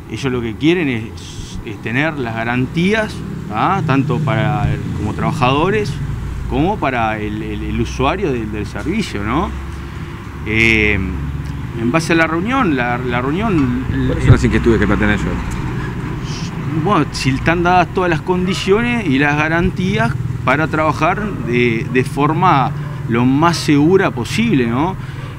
ellos lo que quieren es tener las garantías, tanto como trabajadores como para el usuario del servicio, ¿no? En base a la reunión, ¿Cuáles son las inquietudes que plantean ellos? Bueno, si están dadas todas las condiciones y las garantías para trabajar de forma lo más segura posible, ¿no?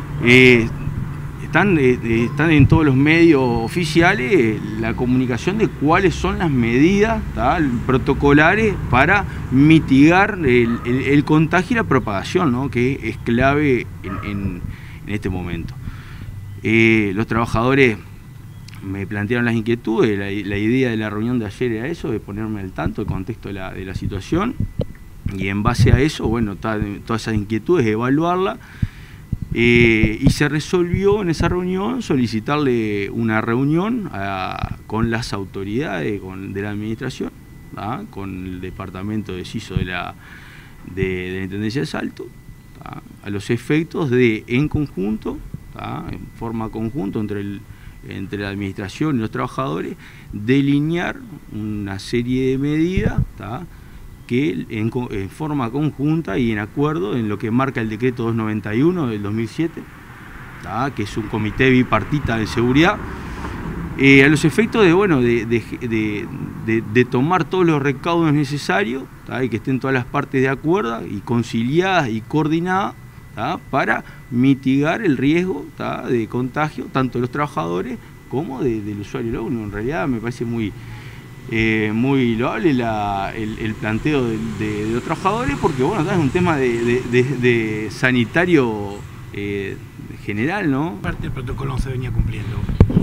Están en todos los medios oficiales la comunicación de cuáles son las medidas protocolares para mitigar el contagio y la propagación, ¿no? Que es clave en este momento. Los trabajadores me plantearon las inquietudes, la idea de la reunión de ayer era eso, de ponerme al tanto del contexto de la situación, y en base a eso, bueno, todas esas inquietudes, evaluarla, y se resolvió en esa reunión solicitarle una reunión con las autoridades de la administración, con el departamento de CISO de la Intendencia de Salto, a los efectos de, en conjunto, en forma conjunta entre la administración y los trabajadores, delinear una serie de medidas que en forma conjunta y en acuerdo en lo que marca el decreto 291 del 2007, que es un comité bipartita de seguridad, a los efectos de tomar todos los recaudos necesarios, y que estén todas las partes de acuerdo y conciliadas y coordinadas, para mitigar el riesgo de contagio tanto de los trabajadores como del usuario. En realidad me parece muy loable el planteo de los trabajadores, porque bueno, es un tema de sanitario general, ¿no? Parte del protocolo no se venía cumpliendo.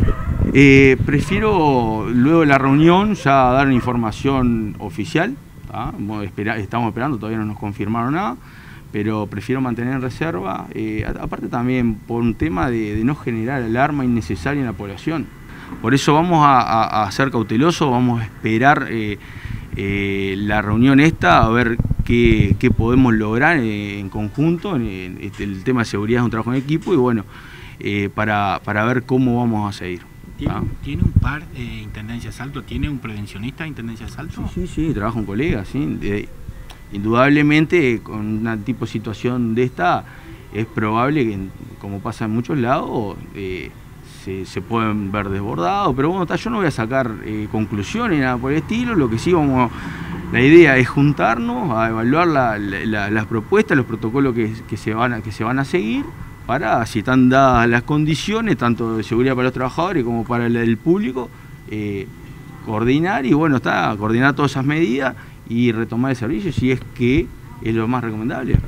Prefiero luego de la reunión ya dar una información oficial, estamos esperando, todavía no nos confirmaron nada, pero prefiero mantener en reserva, aparte también por un tema de no generar alarma innecesaria en la población. Por eso vamos a ser cautelosos, vamos a esperar la reunión esta, a ver qué podemos lograr en conjunto. El tema de seguridad es un trabajo en equipo y bueno, para ver cómo vamos a seguir. ¿Tiene un par de Intendencia de Salto? ¿Tiene un prevencionista de Intendencia de Salto? Sí, trabaja un colega, sí. Indudablemente con una tipo de situación de esta es probable que, como pasa en muchos lados, se pueden ver desbordados, pero bueno, yo no voy a sacar conclusiones, nada por el estilo. Lo que sí la idea es juntarnos a evaluar las propuestas, los protocolos que se van a seguir, para, si están dadas las condiciones, tanto de seguridad para los trabajadores como para el público, coordinar y bueno, coordinar todas esas medidas y retomar el servicio si es que es lo más recomendable.